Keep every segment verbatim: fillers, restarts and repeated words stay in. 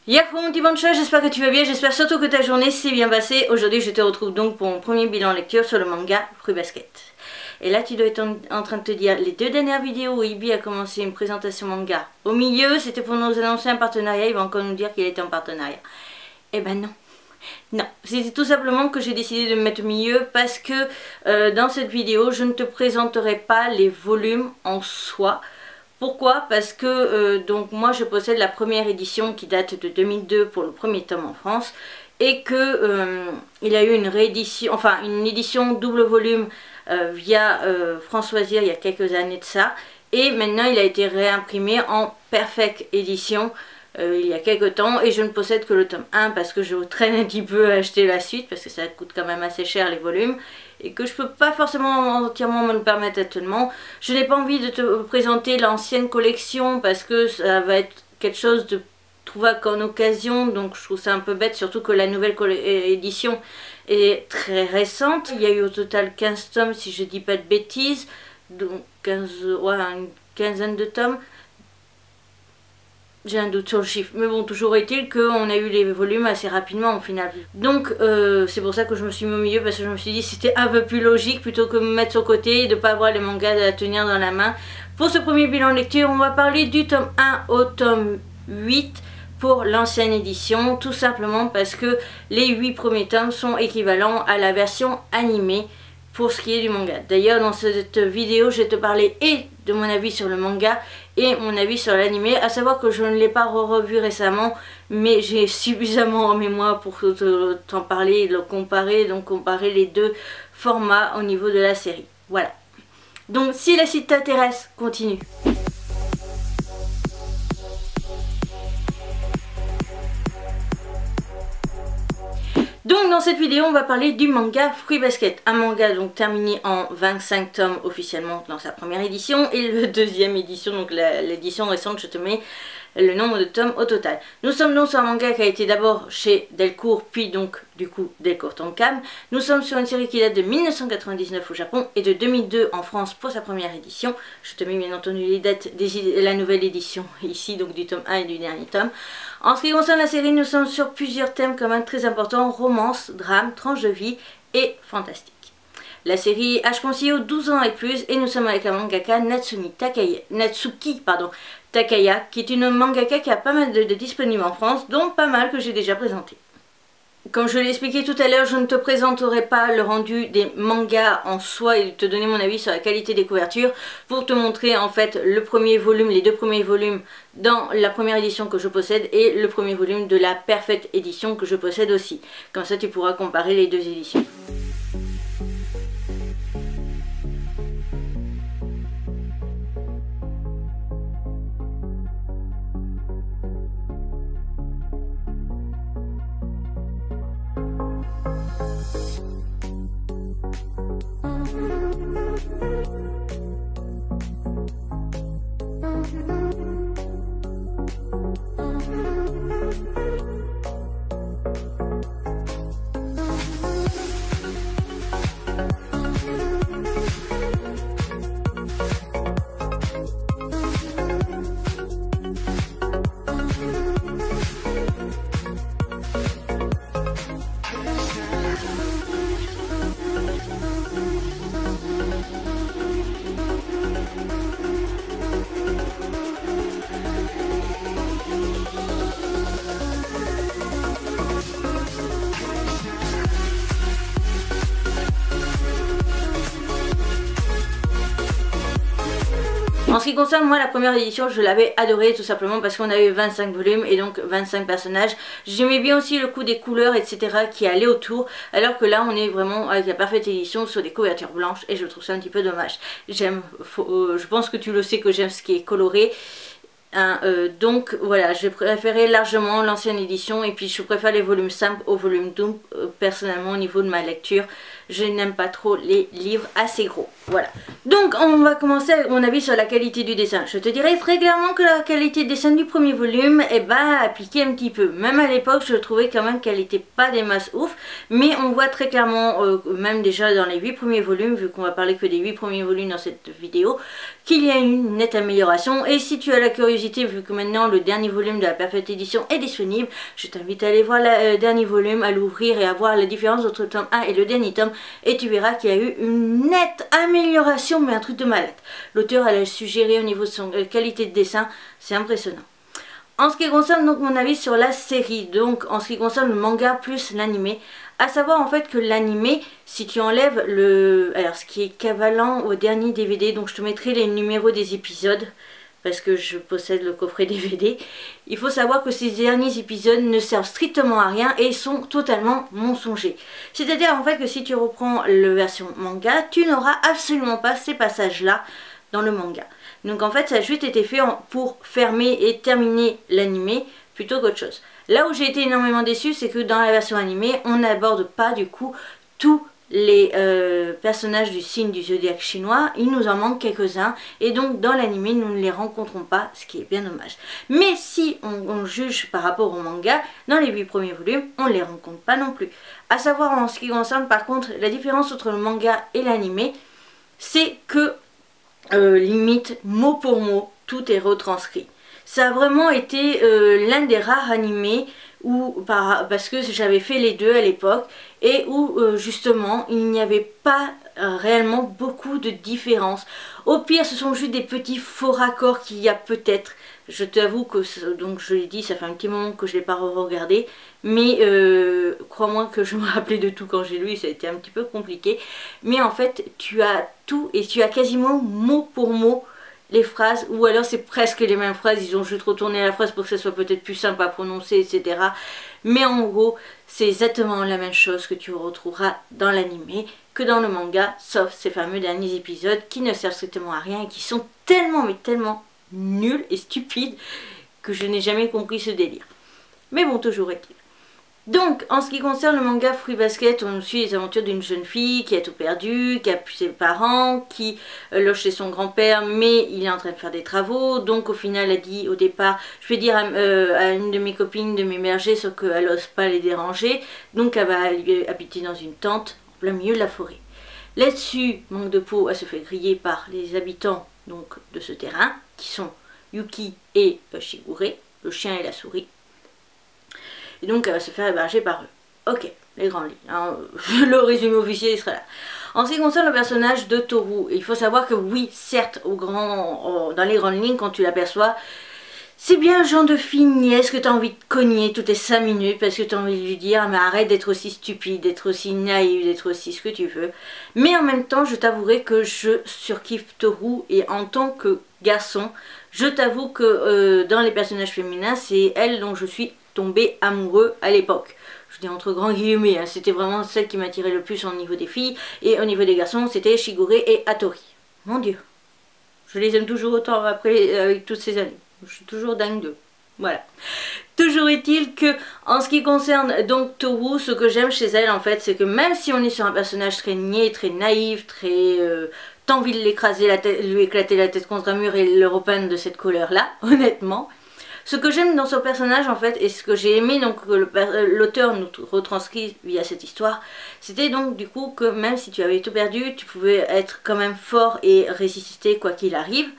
Yahoo mon petit bancha, j'espère que tu vas bien, j'espère surtout que ta journée s'est bien passée. Aujourd'hui je te retrouve donc pour mon premier bilan lecture sur le manga Fruits Basket. Et là tu dois être en, en train de te dire, les deux dernières vidéos où Ibi a commencé une présentation manga, au milieu c'était pour nous annoncer un partenariat, il va encore nous dire qu'il était en partenariat. Eh ben non. Non, c'est tout simplement que j'ai décidé de me mettre au milieu parce que euh, dans cette vidéo je ne te présenterai pas les volumes en soi. Pourquoi? Parce que euh, donc moi je possède la première édition qui date de deux mille deux pour le premier tome en France et que euh, il y a eu une réédition, enfin une édition double volume euh, via euh, Françoisir il y a quelques années de ça, et maintenant il a été réimprimé en Perfect édition euh, il y a quelques temps, et je ne possède que le tome un parce que je traîne un petit peu à acheter la suite parce que ça coûte quand même assez cher les volumes et que je peux pas forcément entièrement me le permettre actuellement. Je n'ai pas envie de te présenter l'ancienne collection parce que ça va être quelque chose de trouvable qu'en occasion, donc je trouve ça un peu bête, surtout que la nouvelle édition est très récente. Il y a eu au total quinze tomes si je dis pas de bêtises, donc quinze, ouais, une quinzaine de tomes. J'ai un doute sur le chiffre, mais bon, toujours est-il qu'on a eu les volumes assez rapidement au final. Donc euh, c'est pour ça que je me suis mis au milieu, parce que je me suis dit c'était un peu plus logique plutôt que me mettre sur le côté et de ne pas avoir les mangas à tenir dans la main. Pour ce premier bilan de lecture, on va parler du tome un au tome huit pour l'ancienne édition, tout simplement parce que les huit premiers tomes sont équivalents à la version animée pour ce qui est du manga. D'ailleurs dans cette vidéo je vais te parler et de mon avis sur le manga et mon avis sur l'animé, à savoir que je ne l'ai pas revu récemment mais j'ai suffisamment en mémoire pour t'en parler et le comparer, donc comparer les deux formats au niveau de la série. Voilà. Donc si la suite t'intéresse, continue. Donc dans cette vidéo on va parler du manga Fruits Basket, un manga donc terminé en vingt-cinq tomes officiellement dans sa première édition, et le deuxième édition, donc l'édition récente, je te mets le nombre de tomes au total. Nous sommes donc sur un manga qui a été d'abord chez Delcourt, puis donc du coup Delcourt Tonkam. Nous sommes sur une série qui date de mille neuf cent quatre-vingt-dix-neuf au Japon et de deux mille deux en France pour sa première édition. Je te mets bien entendu les dates de la nouvelle édition ici, donc du tome un et du dernier tome. En ce qui concerne la série, nous sommes sur plusieurs thèmes quand même très importants: romance, drame, tranche de vie et fantastique. La série âge conseillé aux douze ans et plus, et nous sommes avec la mangaka Natsumi Takaya, Natsuki pardon, Takaya, qui est une mangaka qui a pas mal de, de disponibles en France, dont pas mal que j'ai déjà présenté. Comme je l'ai expliqué tout à l'heure, je ne te présenterai pas le rendu des mangas en soi et te donner mon avis sur la qualité des couvertures, pour te montrer en fait le premier volume, les deux premiers volumes dans la première édition que je possède et le premier volume de la Perfect édition que je possède aussi. Comme ça tu pourras comparer les deux éditions. En ce qui concerne moi la première édition, je l'avais adorée tout simplement parce qu'on avait vingt-cinq volumes et donc vingt-cinq personnages. J'aimais bien aussi le coup des couleurs et cetera qui allaient autour, alors que là on est vraiment avec la Perfect édition sur des couvertures blanches et je trouve ça un petit peu dommage. J'aime, euh, je pense que tu le sais que j'aime ce qui est coloré. Hein, euh, donc voilà, j'ai préféré largement l'ancienne édition, et puis je préfère les volumes simples au volume double euh, personnellement au niveau de ma lecture. je n'aime pas trop les livres assez gros. Voilà. Donc on va commencer avec mon avis sur la qualité du dessin. Je te dirais très clairement que la qualité de dessin du premier volume, eh ben, a piqué un petit peu. Même à l'époque, je trouvais quand même qu'elle n'était pas des masses ouf. Mais on voit très clairement, euh, même déjà dans les huit premiers volumes, vu qu'on va parler que des huit premiers volumes dans cette vidéo, qu'il y a une nette amélioration. Et si tu as la curiosité, vu que maintenant le dernier volume de la Perfect Edition est disponible, je t'invite à aller voir le euh, dernier volume, à l'ouvrir et à voir la différence entre le tome un et le dernier tome. Et tu verras qu'il y a eu une nette amélioration, mais un truc de malade. L'auteur a suggéré au niveau de son euh, qualité de dessin, c'est impressionnant. En ce qui concerne donc mon avis sur la série, donc en ce qui concerne le manga plus l'animé, à savoir en fait que l'animé, si tu enlèves le... alors ce qui est équivalent au dernier D V D, donc je te mettrai les numéros des épisodes, parce que je possède le coffret D V D, il faut savoir que ces derniers épisodes ne servent strictement à rien et sont totalement mensongers. C'est-à-dire en fait que si tu reprends la version manga, tu n'auras absolument pas ces passages-là dans le manga. Donc en fait ça a juste été fait pour fermer et terminer l'animé plutôt qu'autre chose. Là où j'ai été énormément déçue, c'est que dans la version animée, on n'aborde pas du coup tous les euh, personnages du signe du zodiaque chinois. Il nous en manque quelques-uns et donc dans l'animé nous ne les rencontrons pas, ce qui est bien dommage. Mais si on, on juge par rapport au manga, dans les huit premiers volumes, on ne les rencontre pas non plus. À savoir en ce qui concerne par contre la différence entre le manga et l'animé, c'est que Euh, limite mot pour mot tout est retranscrit. Ça a vraiment été euh, l'un des rares animés où, par, parce que j'avais fait les deux à l'époque et où euh, justement il n'y avait pas euh, réellement beaucoup de différences. Au pire ce sont juste des petits faux raccords qu'il y a peut-être. Je t'avoue que, donc je l'ai dit, ça fait un petit moment que je ne l'ai pas re-regardé, mais euh, crois-moi que je me rappelais de tout quand j'ai lu, ça a été un petit peu compliqué. Mais en fait, tu as tout et tu as quasiment mot pour mot les phrases, ou alors c'est presque les mêmes phrases, ils ont juste retourné la phrase pour que ça soit peut-être plus simple à prononcer, et cetera. Mais en gros, c'est exactement la même chose que tu retrouveras dans l'animé que dans le manga, sauf ces fameux derniers épisodes qui ne servent strictement à rien et qui sont tellement, mais tellement nul et stupide que je n'ai jamais compris ce délire. Mais bon, toujours est-il. Donc, en ce qui concerne le manga Fruits Basket, on suit les aventures d'une jeune fille qui a tout perdu, qui a pu ses parents, qui euh, loge chez son grand-père, mais il est en train de faire des travaux. Donc, au final, elle a dit au départ, je vais dire à, euh, à une de mes copines de m'héberger, sauf qu'elle n'ose pas les déranger. Donc, elle va habiter dans une tente en plein milieu de la forêt. Là-dessus, manque de peau, elle se fait griller par les habitants donc, de ce terrain, qui sont Yuki et euh, Shigure, le chien et la souris. Et donc elle va se faire héberger par eux. Ok, les grandes lignes. Hein. Le résumé officiel il sera là. En ce qui concerne le personnage de Toru, il faut savoir que oui, certes, au grand, au, dans les grandes lignes, quand tu l'aperçois, c'est bien le genre de fille nièce que tu as envie de cogner toutes les cinq minutes parce que tu as envie de lui dire mais arrête d'être aussi stupide, d'être aussi naïve, d'être aussi ce que tu veux. Mais en même temps, je t'avouerai que je surkiffe Toru et en tant que garçon, je t'avoue que euh, dans les personnages féminins, c'est elle dont je suis tombée amoureux à l'époque. Je dis entre grands guillemets, hein, c'était vraiment celle qui m'attirait le plus au niveau des filles et au niveau des garçons, c'était Shigure et Hattori. Mon Dieu, je les aime toujours autant après avec toutes ces années. Je suis toujours dingue d'eux. Voilà. Toujours est-il que, en ce qui concerne donc Toru, ce que j'aime chez elle en fait, c'est que même si on est sur un personnage très niais, très naïf, très... Euh, t'as envie de l'écraser la tête, lui éclater la tête contre un mur et le repeindre de cette couleur-là, honnêtement. Ce que j'aime dans son personnage en fait, et ce que j'ai aimé donc que l'auteur nous retranscrit via cette histoire, c'était donc du coup que même si tu avais tout perdu, tu pouvais être quand même fort et résister quoi qu'il arrive.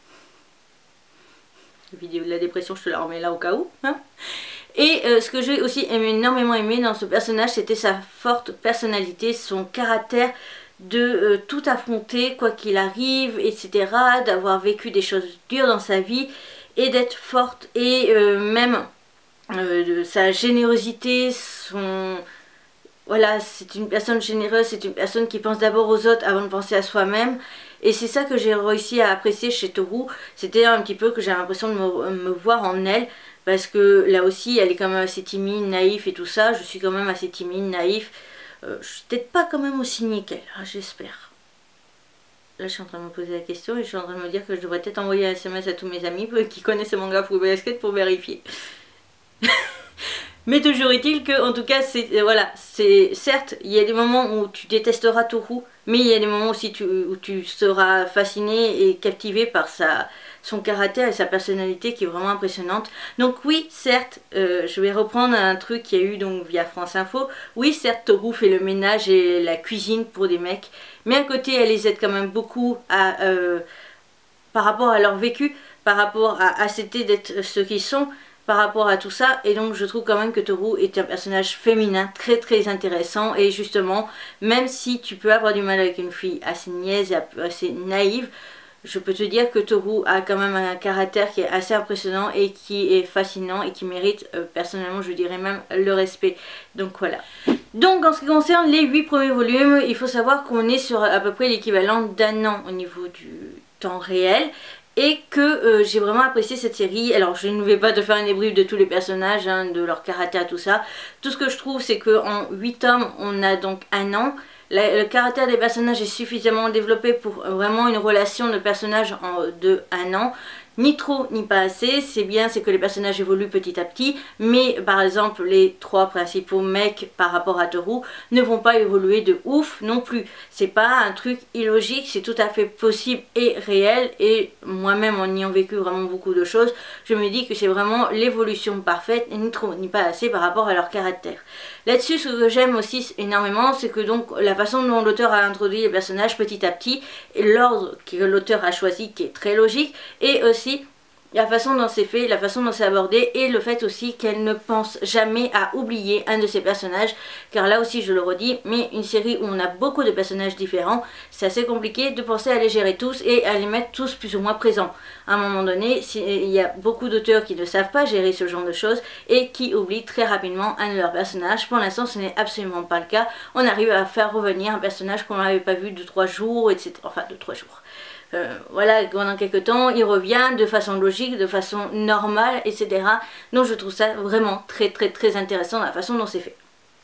La vidéo de la dépression, je te la remets là au cas où. Hein. Et euh, ce que j'ai aussi aimé, énormément aimé dans ce personnage, c'était sa forte personnalité, son caractère de euh, tout affronter quoi qu'il arrive, et cetera. D'avoir vécu des choses dures dans sa vie et d'être forte et euh, même euh, de sa générosité, son... Voilà, c'est une personne généreuse, c'est une personne qui pense d'abord aux autres avant de penser à soi-même. Et c'est ça que j'ai réussi à apprécier chez Toru. C'était un petit peu que j'avais l'impression de me, me voir en elle. Parce que là aussi, elle est quand même assez timide, naïf et tout ça. Je suis quand même assez timide, naïf. Euh, je suis peut-être pas quand même aussi niais qu'elle, hein, j'espère. Là, je suis en train de me poser la question et je suis en train de me dire que je devrais peut-être envoyer un S M S à tous mes amis qui connaissent ce manga Fruits Basket pour vérifier. Mais toujours est-il que, en tout cas, c'est euh, voilà, c'est certes, il y a des moments où tu détesteras Toru, mais il y a des moments aussi tu, où tu seras fasciné et captivé par sa, son caractère et sa personnalité qui est vraiment impressionnante. Donc oui, certes, euh, je vais reprendre un truc qu'il y a eu donc via France Info. Oui, certes, Toru fait le ménage et la cuisine pour des mecs, mais à côté, elle les aide quand même beaucoup à, euh, par rapport à leur vécu, par rapport à accepter d'être ce qu'ils sont, par rapport à tout ça. Et donc je trouve quand même que Toru est un personnage féminin très très intéressant. Et justement, même si tu peux avoir du mal avec une fille assez niaise et assez naïve, je peux te dire que Toru a quand même un caractère qui est assez impressionnant et qui est fascinant et qui mérite euh, personnellement, je dirais même, le respect. Donc voilà. Donc en ce qui concerne les huit premiers volumes, il faut savoir qu'on est sur à peu près l'équivalent d'un an au niveau du temps réel. Et que euh, j'ai vraiment apprécié cette série. Alors je ne vais pas te faire un débrief de tous les personnages, hein, de leur caractère, tout ça. Tout ce que je trouve, c'est qu'en huit tomes, on a donc un an. La, le caractère des personnages est suffisamment développé pour vraiment une relation de personnages en, de un an. Ni trop ni pas assez, c'est bien, c'est que les personnages évoluent petit à petit, mais par exemple les trois principaux mecs par rapport à Toru ne vont pas évoluer de ouf non plus. C'est pas un truc illogique, c'est tout à fait possible et réel, et moi-même en ayant vécu vraiment beaucoup de choses, je me dis que c'est vraiment l'évolution parfaite, ni trop ni pas assez par rapport à leur caractère. Là-dessus, ce que j'aime aussi énormément, c'est que donc la façon dont l'auteur a introduit les personnages petit à petit, et l'ordre que l'auteur a choisi qui est très logique, et aussi la façon dont c'est fait, la façon dont c'est abordé, et le fait aussi qu'elle ne pense jamais à oublier un de ses personnages, car là aussi je le redis, mais une série où on a beaucoup de personnages différents, c'est assez compliqué de penser à les gérer tous et à les mettre tous plus ou moins présents. À un moment donné, il y a beaucoup d'auteurs qui ne savent pas gérer ce genre de choses et qui oublient très rapidement un de leurs personnages. Pour l'instant, ce n'est absolument pas le cas. On arrive à faire revenir un personnage qu'on n'avait pas vu de trois jours, et cetera. Enfin, de trois jours. Euh, voilà, pendant quelques temps, il revient de façon logique, de façon normale, et cetera. Donc je trouve ça vraiment très très très intéressant dans la façon dont c'est fait.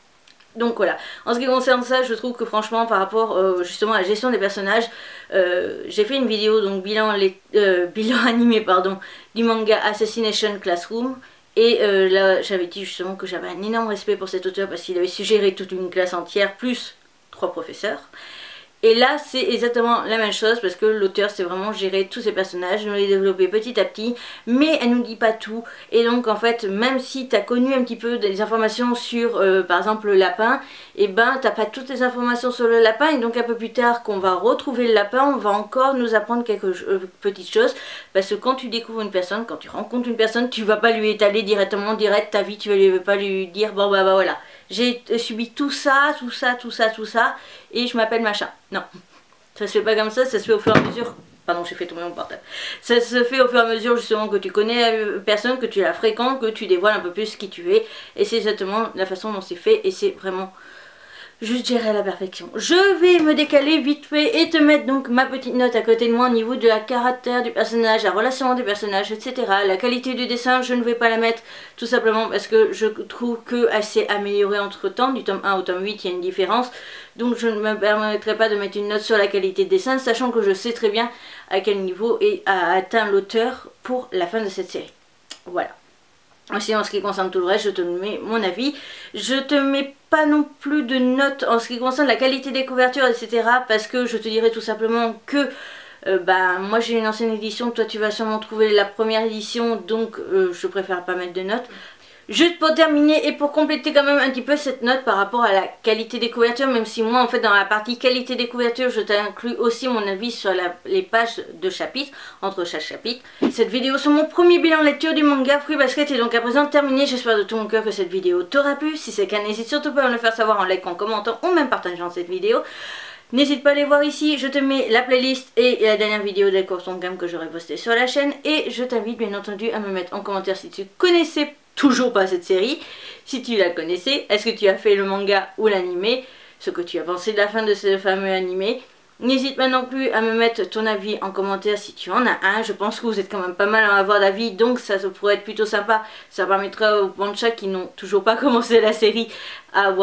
Donc voilà, en ce qui concerne ça, je trouve que franchement par rapport euh, justement à la gestion des personnages, euh, j'ai fait une vidéo donc bilan, les, euh, bilan animé pardon, du manga Assassination Classroom. Et euh, là j'avais dit justement que j'avais un énorme respect pour cet auteur parce qu'il avait suggéré toute une classe entière plus trois professeurs. Et là c'est exactement la même chose parce que l'auteur c'est vraiment gérer tous ces personnages, nous les développer petit à petit, mais elle nous dit pas tout. Et donc en fait même si tu as connu un petit peu des informations sur euh, par exemple le lapin, et ben t'as pas toutes les informations sur le lapin, et donc un peu plus tard qu'on va retrouver le lapin, on va encore nous apprendre quelques euh, petites choses, parce que quand tu découvres une personne, quand tu rencontres une personne, tu vas pas lui étaler directement direct ta vie, tu vas lui, pas lui dire bon bah bah voilà, j'ai subi tout ça, tout ça, tout ça, tout ça, et je m'appelle machin. Non, ça se fait pas comme ça, ça se fait au fur et à mesure. Pardon, j'ai fait tomber mon portable. Ça se fait au fur et à mesure justement que tu connais la personne, que tu la fréquentes, que tu dévoiles un peu plus qui tu es. Et c'est exactement la façon dont c'est fait, et c'est vraiment juste géré à la perfection. Je vais me décaler vite fait et te mettre donc ma petite note à côté de moi au niveau de la caractère du personnage, la relation des personnages, et cetera. La qualité du dessin, je ne vais pas la mettre tout simplement parce que je trouve qu'elle s'est améliorée entre temps. Du tome un au tome huit, il y a une différence. Donc je ne me permettrai pas de mettre une note sur la qualité de dessin, sachant que je sais très bien à quel niveau a atteint l'auteur pour la fin de cette série. Voilà. Aussi en ce qui concerne tout le reste, je te mets mon avis. Je te mets pas non plus de notes en ce qui concerne la qualité des couvertures, et cetera. Parce que je te dirais tout simplement que euh, bah, moi j'ai une ancienne édition, toi tu vas sûrement trouver la première édition, donc euh, je préfère pas mettre de notes. Juste pour terminer et pour compléter quand même un petit peu cette note par rapport à la qualité des couvertures, même si moi en fait dans la partie qualité des couvertures je t'inclus aussi mon avis sur la, les pages de chapitres, entre chaque chapitre. Cette vidéo sur mon premier bilan lecture du manga Fruits Basket est donc à présent terminée. J'espère de tout mon cœur que cette vidéo t'aura plu. Si c'est le cas, n'hésite surtout pas à me le faire savoir en like, en commentant ou même partageant cette vidéo. N'hésite pas à les voir ici, je te mets la playlist et la dernière vidéo de Courson Gamme que j'aurai postée sur la chaîne. Et je t'invite bien entendu à me mettre en commentaire si tu connaissais toujours pas cette série, si tu la connaissais, est-ce que tu as fait le manga ou l'animé, ce que tu as pensé de la fin de ce fameux animé. N'hésite pas non plus à me mettre ton avis en commentaire si tu en as un. Je pense que vous êtes quand même pas mal à avoir d'avis, donc ça, ça pourrait être plutôt sympa. Ça permettra aux Bancha qui n'ont toujours pas commencé la série à avoir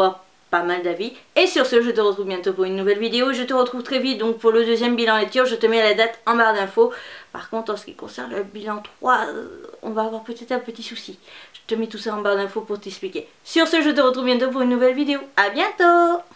pas mal d'avis. Et sur ce, je te retrouve bientôt pour une nouvelle vidéo. Je te retrouve très vite donc pour le deuxième bilan lecture. Je te mets la date en barre d'infos. Par contre, en ce qui concerne le bilan trois, euh, on va avoir peut-être un petit souci. Je te mets tout ça en barre d'infos pour t'expliquer. Sur ce, je te retrouve bientôt pour une nouvelle vidéo. À bientôt!